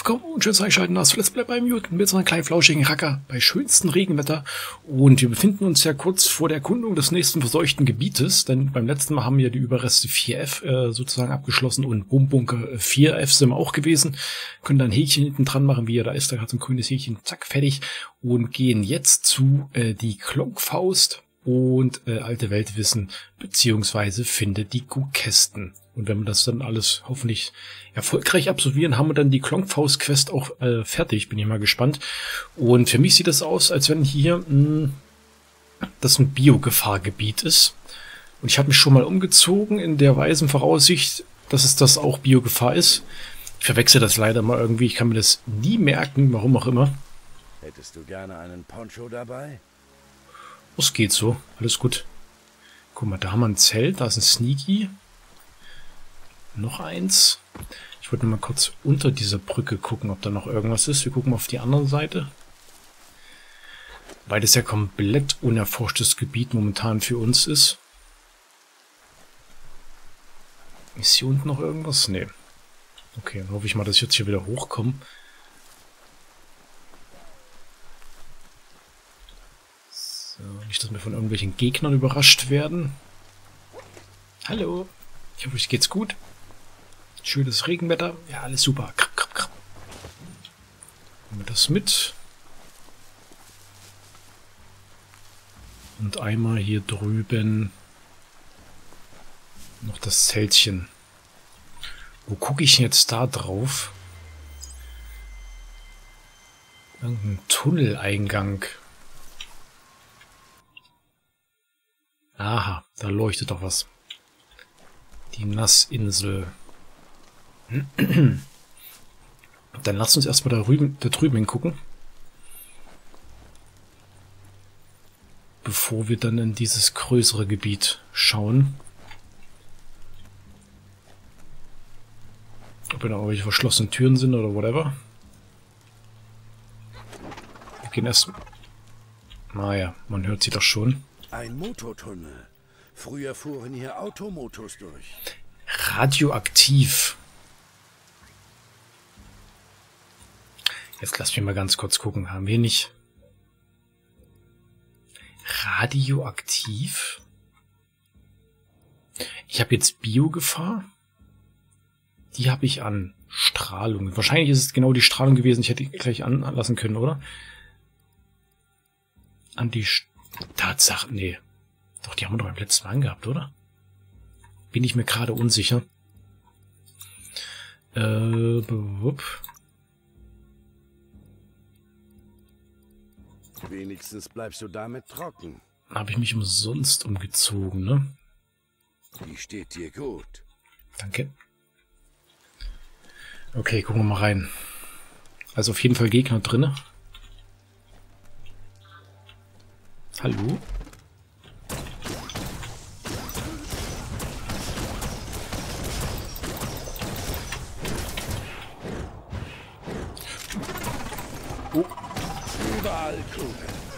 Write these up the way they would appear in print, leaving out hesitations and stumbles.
willkommen und schön, dass ihr einschalten hast. Let's Play bei Mute mit so einem kleinen flauschigen Racker bei schönstem Regenwetter. Und wir befinden uns ja kurz vor der Erkundung des nächsten verseuchten Gebietes, denn beim letzten Mal haben wir die Überreste 4F sozusagen abgeschlossen und Bumbunker 4F sind wir auch gewesen. Können dann ein Häkchen hinten dran machen, wie er da ist, da hat so ein grünes Häkchen, zack, fertig. Und gehen jetzt zu die Klonkfaust und alte Weltwissen, beziehungsweise findet die Gukästen. Und wenn wir das dann alles hoffentlich erfolgreich absolvieren, haben wir dann die Klonkfaust-Quest auch fertig. Bin ich mal gespannt. Und für mich sieht das aus, als wenn hier das ein Biogefahrgebiet ist. Und ich habe mich schon mal umgezogen in der weisen Voraussicht, dass es das auch Biogefahr ist. Ich verwechsel das leider mal irgendwie. Ich kann mir das nie merken, warum auch immer. Hättest du gerne einen Poncho dabei? Es geht so. Alles gut. Guck mal, da haben wir ein Zelt. Da ist ein Sneaky. Noch eins. Ich wollte mal kurz unter dieser Brücke gucken, ob da noch irgendwas ist. Wir gucken mal auf die andere Seite. Weil das ja komplett unerforschtes Gebiet momentan für uns ist. Ist hier unten noch irgendwas? Nee. Okay, dann hoffe ich mal, dass ich jetzt hier wieder hochkomme. So, nicht, dass wir von irgendwelchen Gegnern überrascht werden. Hallo. Ich hoffe, euch geht's gut. Schönes Regenwetter. Ja, alles super. Krab, krab, krab. Nehmen wir das mit. Und einmal hier drüben noch das Zeltchen. Wo gucke ich jetzt da drauf? Irgendein Tunneleingang. Aha, da leuchtet doch was. Die Nassinsel. Dann lasst uns erstmal da drüben hingucken. Bevor wir dann in dieses größere Gebiet schauen. Ob da irgendwelche verschlossenen Türen sind oder whatever. Wir gehen erst... Naja, man hört sie doch schon. Ein Motortunnel. Früher fuhren hier Automotos durch. Radioaktiv. Jetzt lasst mich mal ganz kurz gucken. Haben wir nicht... Radioaktiv? Ich habe jetzt Biogefahr. Die habe ich an Strahlung. Wahrscheinlich ist es genau die Strahlung gewesen. Ich hätte die gleich anlassen können, oder? An die Tatsache. Nee. Doch, die haben wir doch beim letzten Mal angehabt, oder? Bin ich mir gerade unsicher. Wenigstens bleibst du damit trocken. Habe ich mich umsonst umgezogen, ne? Die steht dir gut. Danke. Okay, gucken wir mal rein. Also auf jeden Fall Gegner drinne. Hallo? Oh. Überall Kugeln.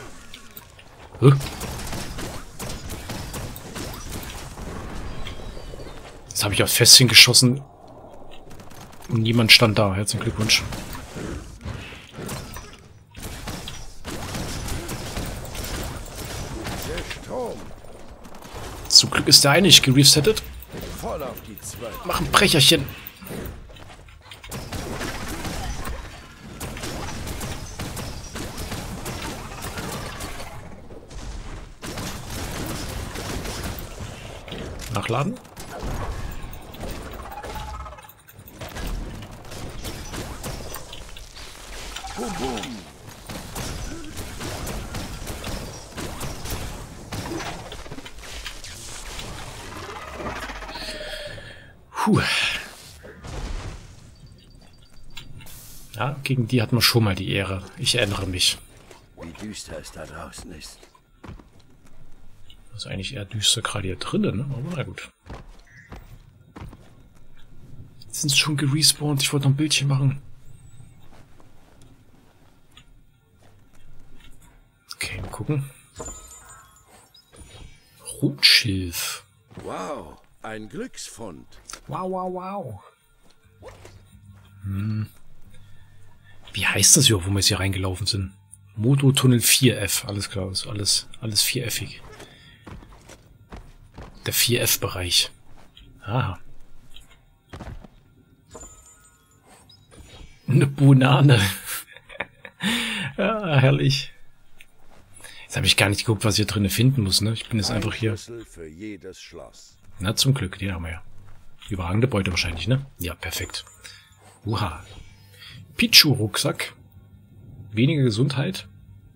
Jetzt habe ich aufs Fässchen geschossen. Und niemand stand da. Herzlichen Glückwunsch. Der Strom. Zum Glück ist der eine nicht geresettet. Voll auf die 12. Mach ein Brecherchen. Nachladen. Bum, bum. Puh. Ja, gegen die hatten wir schon mal die Ehre. Ich erinnere mich. Wie düster es da draußen ist. Das ist eigentlich eher düster gerade hier drinnen, ne? Aber na gut. Jetzt sind sie schon gerespawnt. Ich wollte noch ein Bildchen machen. Okay, mal gucken. Rotschilf. Wow, ein Glücksfund. Wow, wow, wow. Wie heißt das hier, wo wir jetzt hier reingelaufen sind? Mototunnel 4F. Alles klar, ist alles 4Fig. Der 4F-Bereich. Aha. Eine Banane. Ja, herrlich. Jetzt habe ich gar nicht geguckt, was ich hier drinnen finden muss, ne? Ich bin jetzt einfach hier. Für jedes Schloss. Na, zum Glück, den haben wir ja. Überragende Beute wahrscheinlich, ne? Ja, perfekt. Uha. Pichu-Rucksack. Weniger Gesundheit.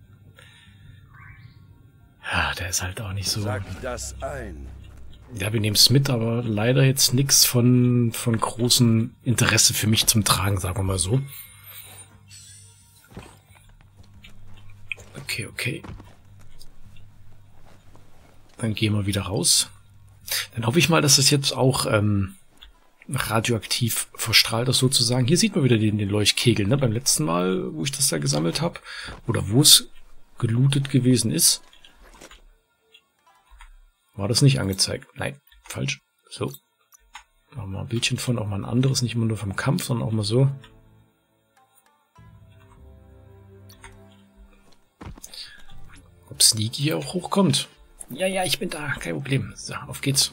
Ja, der ist halt auch nicht so... Sag das ein. Ja, wir nehmen es mit, aber leider jetzt nichts von großem Interesse für mich zum Tragen, sagen wir mal so. Okay, okay. Dann gehen wir wieder raus. Dann hoffe ich mal, dass das jetzt auch radioaktiv verstrahlt ist sozusagen. Hier sieht man wieder den Leuchtkegel, ne? Beim letzten Mal, wo ich das da gesammelt habe. Oder wo es gelootet gewesen ist. War das nicht angezeigt? Nein, falsch. So. Machen wir mal ein Bildchen von, auch mal ein anderes, nicht immer nur vom Kampf, sondern auch mal so. Ob Sneaky hier auch hochkommt. Ja, ja, ich bin da, kein Problem. So, auf geht's.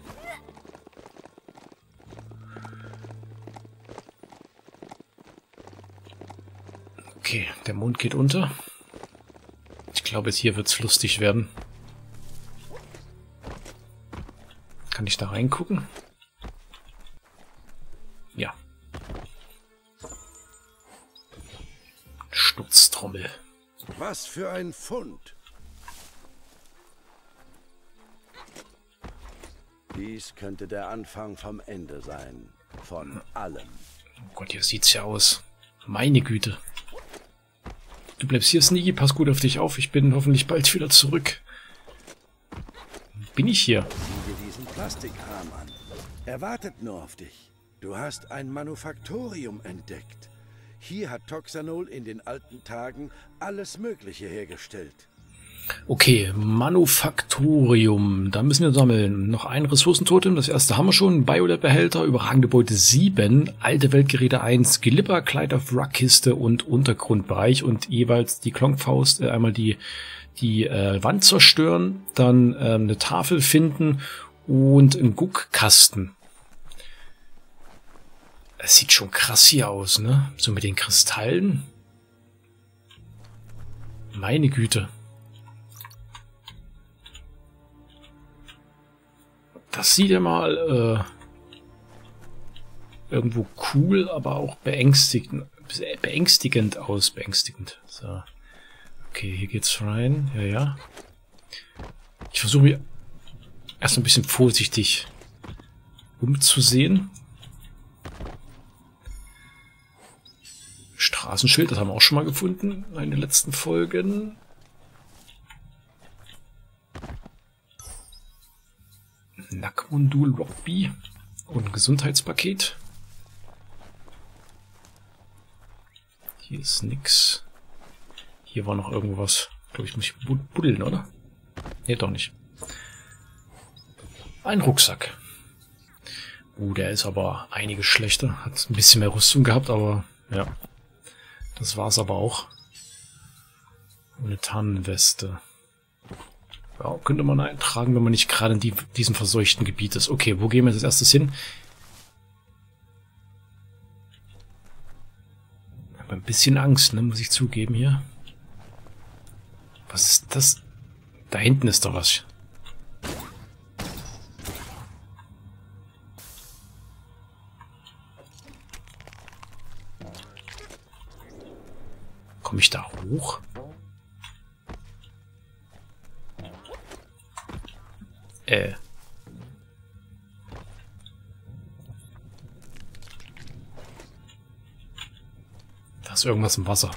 Okay, der Mond geht unter. Ich glaube, jetzt hier wird's lustig werden. Kann ich da reingucken? Ja. Stutztrommel. Was für ein Fund. Dies könnte der Anfang vom Ende sein. Von allem. Oh Gott, hier sieht's ja aus. Meine Güte. Du bleibst hier, Sneaky. Pass gut auf dich auf. Ich bin hoffentlich bald wieder zurück. Bin ich hier? Sieh dir diesen Plastikkram an. Er wartet nur auf dich. Du hast ein Manufaktorium entdeckt. Hier hat Toxanol in den alten Tagen alles Mögliche hergestellt. Okay, Manufaktorium. Da müssen wir sammeln. Noch ein Ressourcentotem. Das erste haben wir schon. Biolab-Behälter, überragende Beute 7. Alte Weltgeräte 1. Glipper, Kleid auf Wrackkiste und Untergrundbereich. Und jeweils die Klonkfaust. Einmal die Wand zerstören. Dann eine Tafel finden. Und einen Guckkasten. Das sieht schon krass hier aus, ne? So mit den Kristallen. Meine Güte. Das sieht ja mal irgendwo cool, aber auch beängstigend aus. Beängstigend. So. Okay, hier geht's rein. Ja, ja. Ich versuche mir erst ein bisschen vorsichtig umzusehen. Straßenschild, das haben wir auch schon mal gefunden in den letzten Folgen. Nackmundul Rockbee und ein Gesundheitspaket. Hier ist nix. Hier war noch irgendwas. Ich glaube, ich muss buddeln, oder? Nee, doch nicht. Ein Rucksack. Der ist aber einiges schlechter. Hat ein bisschen mehr Rüstung gehabt, aber ja. Das war's aber auch. Eine Tannenweste. Ja, könnte man eintragen, wenn man nicht gerade in diesem verseuchten Gebiet ist. Okay, wo gehen wir als erstes hin? Ich habe ein bisschen Angst, ne, muss ich zugeben hier. Was ist das? Da hinten ist doch was. Komme ich da hoch? Da ist irgendwas im Wasser.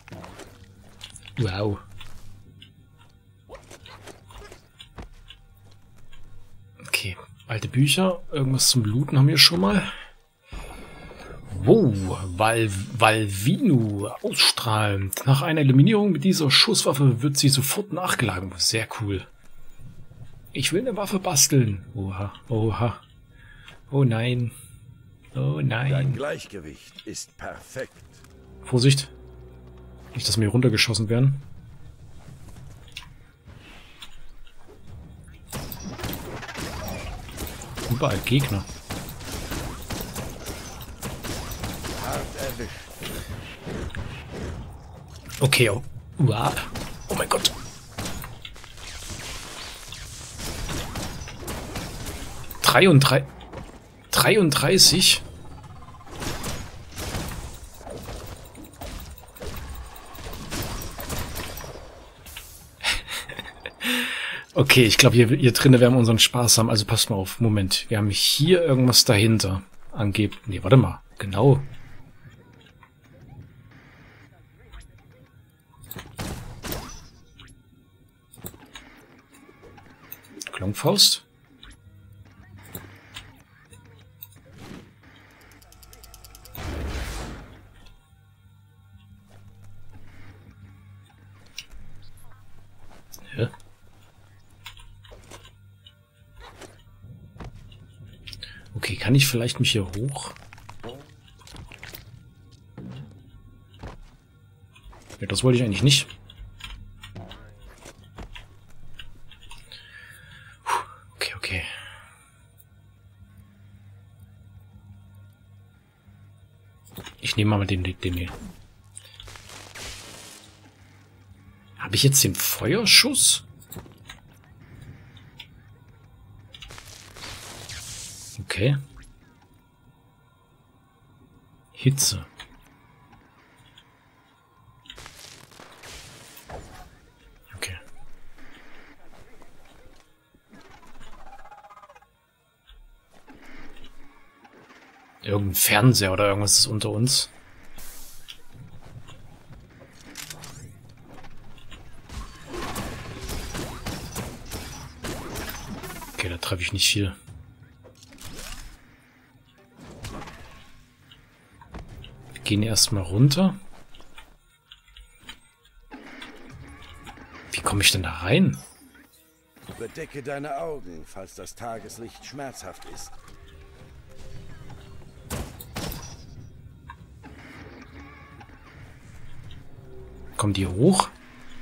Wow. Okay, alte Bücher. Irgendwas zum Looten haben wir schon mal. Wow, Valvinu, ausstrahlend. Nach einer Eliminierung mit dieser Schusswaffe wird sie sofort nachgeladen. Sehr cool. Ich will eine Waffe basteln. Oha, oha. Oh nein. Oh nein. Dein Gleichgewicht ist perfekt. Vorsicht. Nicht, dass wir hier runtergeschossen werden. Überall Gegner. Okay, oh. Wow. Oh mein Gott. Dreiunddreißig. 33. Okay, ich glaube, hier drinnen werden wir unseren Spaß haben. Also passt mal auf. Moment. Wir haben hier irgendwas dahinter. Angeblich. Nee, warte mal. Genau. Klongfaust. Ja. Okay, kann ich vielleicht mich hier hoch? Ja, das wollte ich eigentlich nicht. Okay, okay. Ich nehme mal den hier. Habe ich jetzt den Feuerschuss? Okay. Hitze. Okay. Irgendein Fernseher oder irgendwas ist unter uns. Okay, da treffe ich nicht viel. Wir gehen erstmal runter. Wie komme ich denn da rein? Bedecke deine Augen, falls das Tageslicht schmerzhaft ist. Kommen die hoch?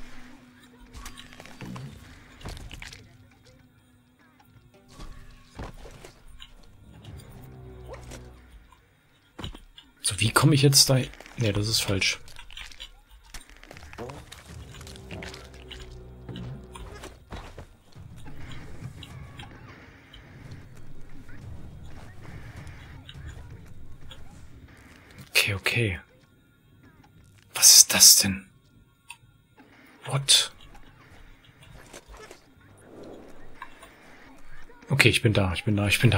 So, wie komme ich jetzt da? Ne, das ist falsch. Okay, okay. Was ist das denn? What? Okay, ich bin da. Was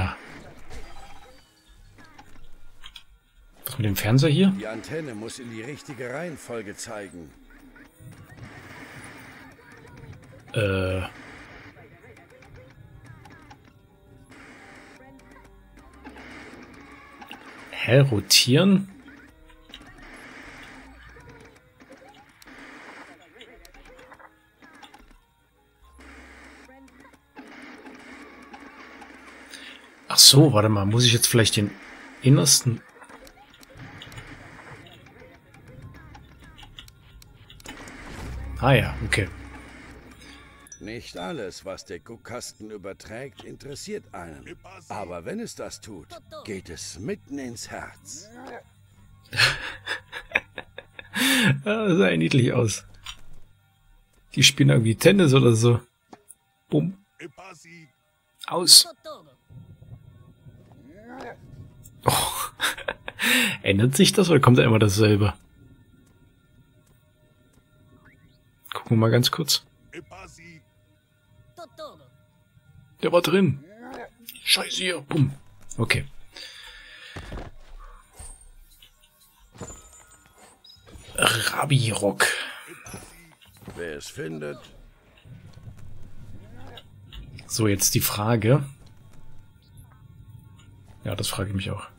mit dem Fernseher hier? Die Antenne muss in die richtige Reihenfolge zeigen. Hä, rotieren? Ach so, warte mal, muss ich jetzt vielleicht den innersten... Ah ja, okay. Nicht alles, was der Guckkasten überträgt, interessiert einen. Aber wenn es das tut, geht es mitten ins Herz. Das sah ja niedlich aus. Die spielen irgendwie Tennis oder so. Bumm. Aus. Oh. Ändert sich das oder kommt da immer dasselbe? Gucken wir mal ganz kurz. Der war drin. Scheiße hier. Bumm. Okay. Rabi-Rock. Wer es findet. So, jetzt die Frage. Ja, das frage ich mich auch.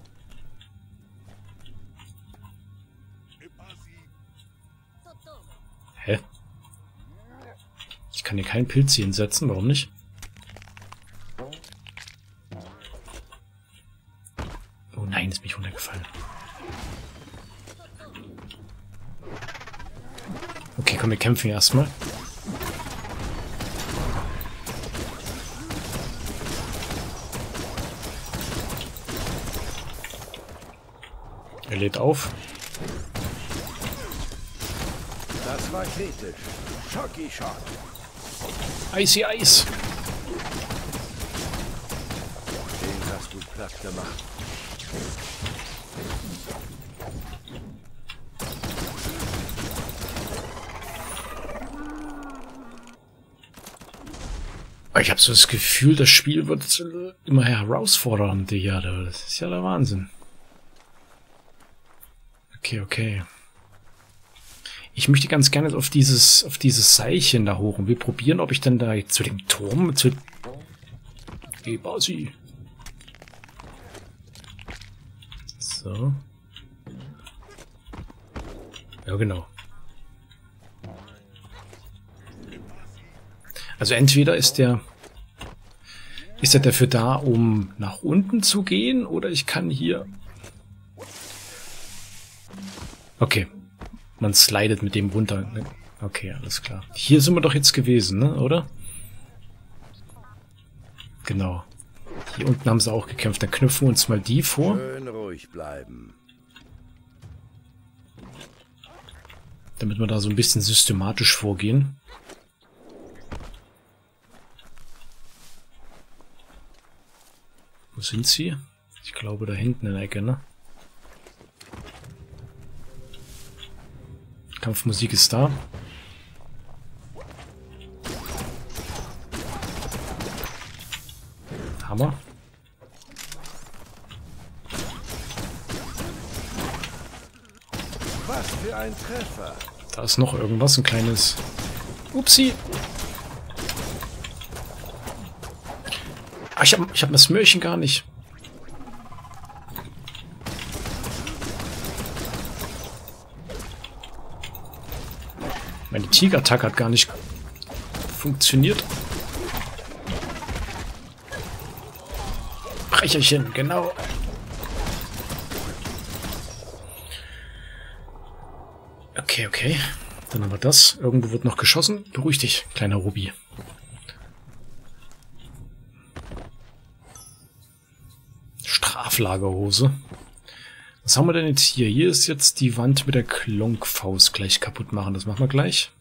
Hä? Ich kann hier keinen Pilz hier hinsetzen, warum nicht? Oh nein, ist mich runtergefallen. Okay, komm, wir kämpfen erstmal. Er lädt auf. Das war kritisch. Shocky Shot. Icy Eis. Den hast du platt gemacht. Ich habe so das Gefühl, das Spiel wird immer herausfordernder. Ja, das ist ja der Wahnsinn. Okay, okay. Ich möchte ganz gerne auf dieses Seilchen da hoch und wir probieren, ob ich dann da zu dem Turm, Hey, Basi. So. Ja, genau. Also entweder ist der dafür da, um nach unten zu gehen, oder ich kann hier... Okay. Man slidet mit dem runter. Okay, alles klar. Hier sind wir doch jetzt gewesen, ne? Oder? Genau. Hier unten haben sie auch gekämpft. Dann knüpfen wir uns mal die vor. Schön ruhig bleiben. Damit wir da so ein bisschen systematisch vorgehen. Wo sind sie? Ich glaube da hinten in der Ecke, ne? Kampfmusik ist da. Hammer. Was für ein Treffer. Da ist noch irgendwas, ein kleines... Upsi. Ah, ich hab das Möhrchen gar nicht. Meine Tiger-Attack hat gar nicht funktioniert. Brecherchen, genau. Okay, okay. Dann haben wir das. Irgendwo wird noch geschossen. Beruhig dich, kleiner Ruby. Straflagerhose. Was haben wir denn jetzt hier? Hier ist jetzt die Wand mit der Klonkfaust gleich kaputt machen. Das machen wir gleich.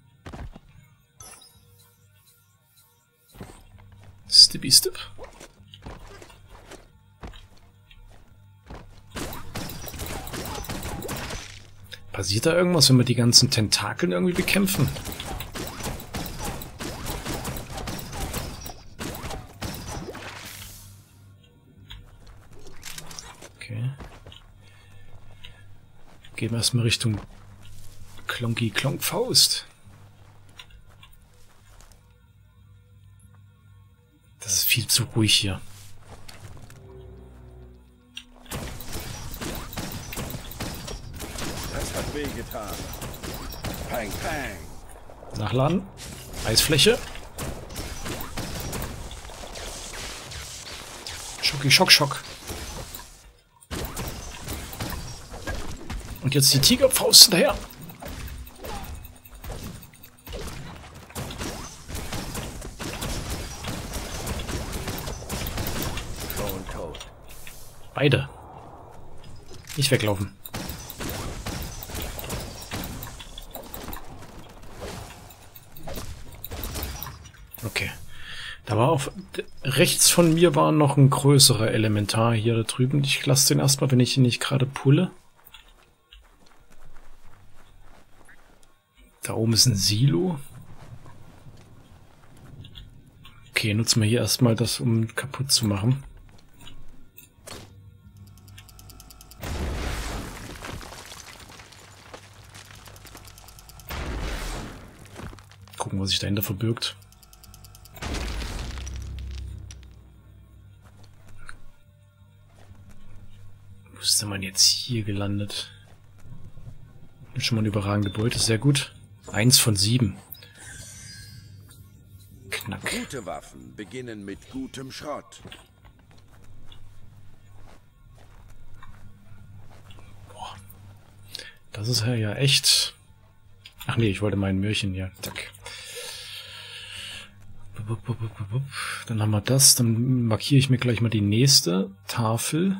Stippy Stipp. Passiert da irgendwas, wenn wir die ganzen Tentakeln irgendwie bekämpfen? Okay. Gehen wir erstmal Richtung Klonkfaust. Das ist viel zu ruhig hier. Das hat wehgetan. Pang, pang. Nachladen. Eisfläche. Schocki, Schock, Schock. Und jetzt die Tigerfaust hinterher. Schon tot. Beide. Nicht weglaufen. Okay. Da war auf rechts von mir war noch ein größerer Elementar hier da drüben. Ich lasse den erstmal, wenn ich ihn nicht gerade pulle. Da oben ist ein Silo. Okay, nutzen wir hier erstmal das, um kaputt zu machen. Gucken, was sich dahinter verbirgt. Wo ist denn man jetzt hier gelandet? Schon mal eine überragende Beute, sehr gut. 1 von 7. Knack. Gute Waffen beginnen mit gutem Schrott. Boah. Das ist ja echt Ach nee, ich wollte mein Möhrchen, ja. Zack. Dann haben wir das. Dann markiere ich mir gleich mal die nächste Tafel.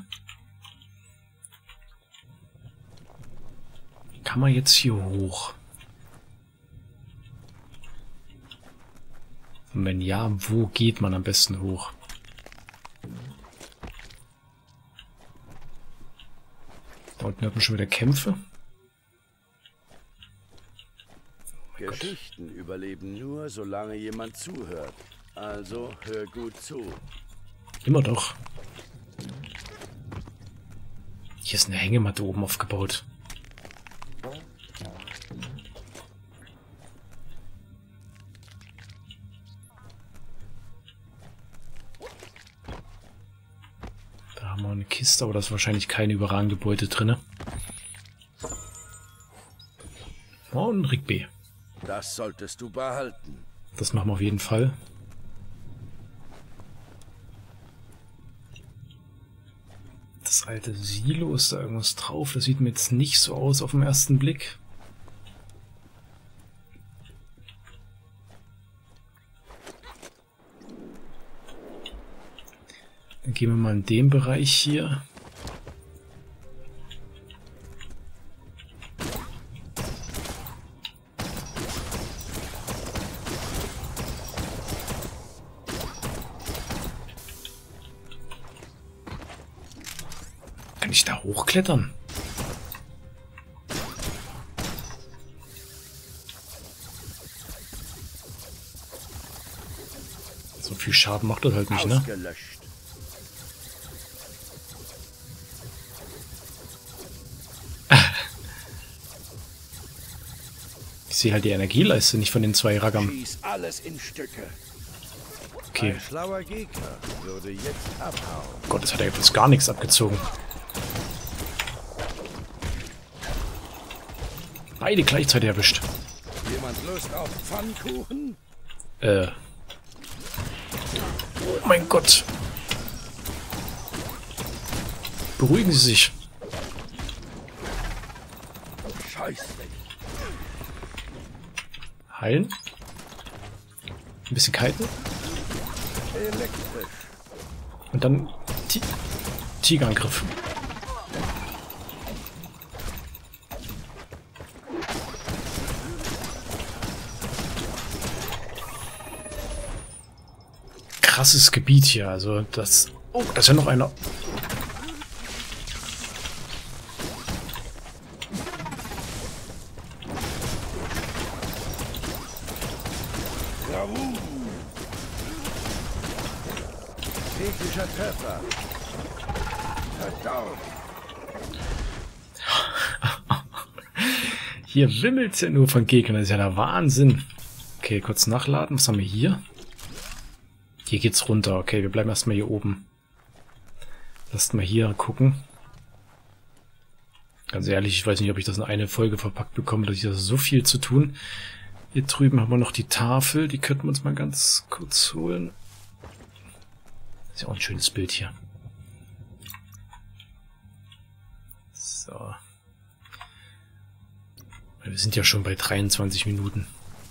Kann man jetzt hier hoch? Und wenn ja, wo geht man am besten hoch? Da unten hat man schon wieder Kämpfe. Geschichten überleben nur, solange jemand zuhört. Also hör gut zu. Immer doch. Hier ist eine Hängematte oben aufgebaut. Da haben wir eine Kiste, aber da ist wahrscheinlich keine überragende Beute drin. Oh, und Rig B. Das solltest du behalten. Das machen wir auf jeden Fall. Das alte Silo, ist da irgendwas drauf? Das sieht mir jetzt nicht so aus auf den ersten Blick. Dann gehen wir mal in den Bereich hier. Kann ich da hochklettern? So viel Schaden macht das halt nicht, ne? Ausgelöscht. Ich sehe halt die Energieleiste nicht von den zwei Raggern. Schieß alles in Stücke. Okay. Ein schlauer Gegner würde jetzt abhauen. Gott, das hat ja jetzt gar nichts abgezogen. Beide gleichzeitig erwischt. Jemand Lust auf Pfannkuchen? Oh mein Gott. Beruhigen Sie sich. Scheiße. Heilen. Ein bisschen kiten. Elektrisch. Und dann Tigerangriff. Krasses Gebiet hier, also das... Oh, da ist ja noch einer. Bravo. Täglicher Treffer. Verdorben. Hier wimmelt's ja nur von Gegnern, das ist ja der Wahnsinn. Okay, kurz nachladen. Was haben wir hier? Hier geht's runter. Okay, wir bleiben erstmal hier oben. Lasst mal hier gucken. Ganz ehrlich, ich weiß nicht, ob ich das in eine Folge verpackt bekomme, dass ich da so viel zu tun. Hier drüben haben wir noch die Tafel, die könnten wir uns mal ganz kurz holen. Ist ja auch ein schönes Bild hier. So. Wir sind ja schon bei 23 Minuten.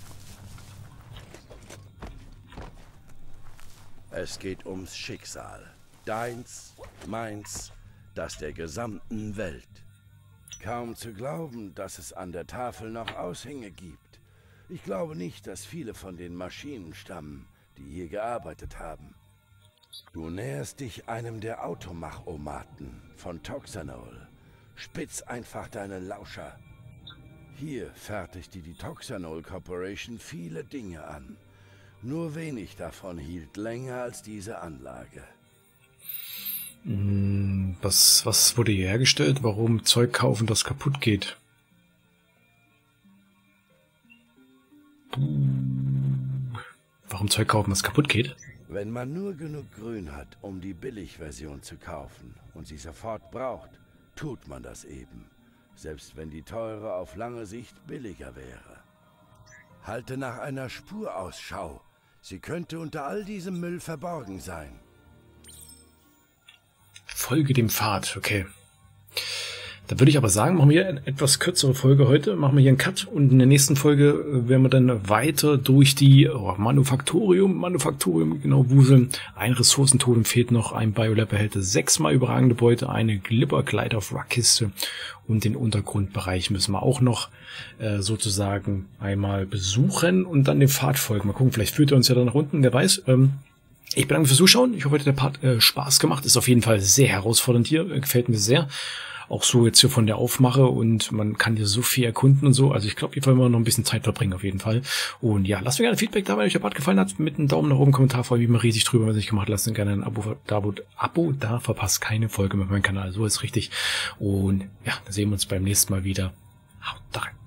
Es geht ums Schicksal. Deins, meins, das der gesamten Welt. Kaum zu glauben, dass es an der Tafel noch Aushänge gibt. Ich glaube nicht, dass viele von den Maschinen stammen, die hier gearbeitet haben. Du näherst dich einem der Automachomaten von Toxanol. Spitz einfach deine Lauscher. Hier fertigt die Toxanol Corporation viele Dinge an. Nur wenig davon hielt länger als diese Anlage. Was wurde hier hergestellt? Warum Zeug kaufen, das kaputt geht? Warum Zeug kaufen, das kaputt geht? Wenn man nur genug Grün hat, um die Billigversion zu kaufen und sie sofort braucht, tut man das eben. Selbst wenn die teure auf lange Sicht billiger wäre. Halte nach einer Spur Ausschau. Sie könnte unter all diesem Müll verborgen sein. Folge dem Pfad, okay. Da würde ich aber sagen, machen wir eine etwas kürzere Folge heute, machen wir hier einen Cut und in der nächsten Folge werden wir dann weiter durch die Manufaktorium, genau, wuseln. Ein Ressourcentotem fehlt noch, ein Biolab erhält 6-mal überragende Beute, eine Glibber-Glide auf Ruck-Kiste und den Untergrundbereich müssen wir auch noch sozusagen einmal besuchen und dann den Pfad folgen. Mal gucken, vielleicht führt er uns ja dann nach unten, wer weiß. Ich bedanke mich fürs Zuschauen. Ich hoffe, heute der Part Spaß gemacht. Ist auf jeden Fall sehr herausfordernd hier. Gefällt mir sehr. Auch so jetzt hier von der Aufmache und man kann hier so viel erkunden und so. Also ich glaube, hier wollen wir noch ein bisschen Zeit verbringen auf jeden Fall. Und ja, lasst mir gerne Feedback da, wenn euch der Part gefallen hat. Mit einem Daumen nach oben, Kommentar, freue ich mich immer riesig drüber, wenn es nicht gemacht habt. Lasst gerne ein Abo da, verpasst keine Folge mit meinem Kanal. So ist richtig. Und ja, dann sehen wir uns beim nächsten Mal wieder. Haut rein.